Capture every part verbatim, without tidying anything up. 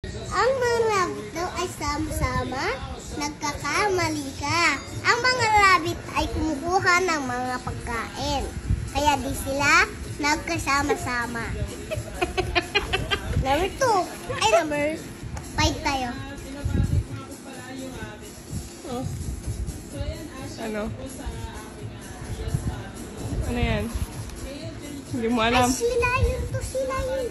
Ang mga rabbit daw ay sama-sama, nagkakamali ka. Ang mga rabbit ay kumukuha ng mga pagkain. Kaya di sila nagkasama-sama. Number two. Ay, number five tayo. Oh. Ano? Ano yan? Hindi mo alam. Ay, sila yun to, sila yun.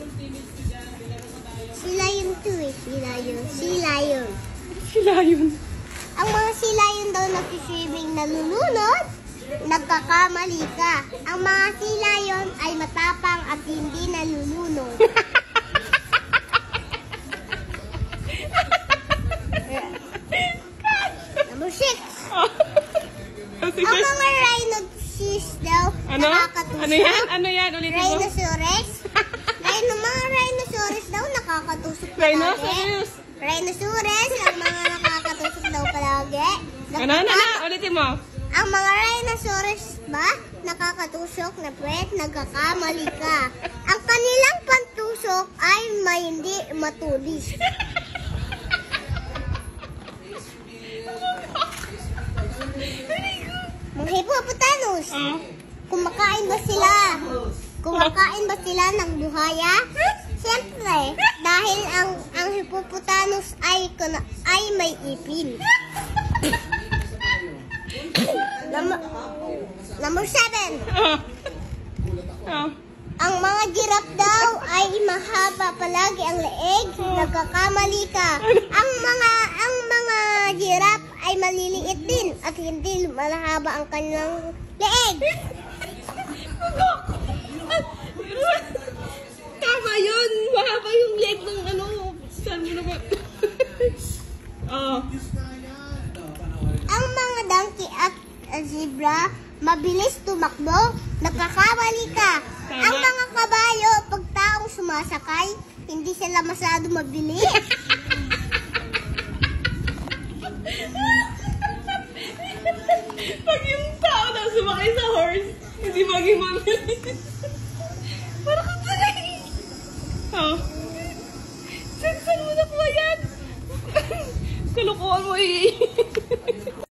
Sila yun to eh, sila yun. Sila yun. Sila yun. Ang mga sila yun daw nagsiswimming nalulunod, nagkakamali ka. Ang mga sila yun ay matapang at hindi nalulunod. Number six. Ang mga rhinoceros daw Ano? nakakatusok. Ano yan? Ano yan? Ulitin mo. Rhinoceros. Rhino, mga rhinoceros daw nakakatusok palagi. Rhinoceros. Rhinoceros, ang mga nakakatusok daw palagi. Ano? Ano? Ano? Ulitin mo. Ang mga rhinoceros ba nakakatusok na pwet, nagkakamali ka. Ang kanilang pantusok ay may hindi matulis. Mga hippopotamus, Oh. kumakain ba sila? Kumakain ba sila ng buhaya? Siyempre, dahil ang ang hippopotamus ay kuna- ay may ipin. Number, number seven. Oh. Oh. Ang mga giraffe daw ay mahaba palagi ang leeg, nagkakamali ka. Ang mga ang mga giraffe ay maliliit din at hindi malahaba ang kanilang leeg. Tama yun. Mahaba yung leg ng ano. Saan mo naman? Oh. Ang mga donkey at zebra mabilis tumakbo, nagkakamali ka. Tama. Ang mga kabayo, pag taong sumasakay, hindi sila masyado mabilis. Pag yung tao na sumakay sa horse, hindi maging mabilis. Parang kang sanay. Oh. Saan, saan mo nakuha yan? Kalukuhan mo eh.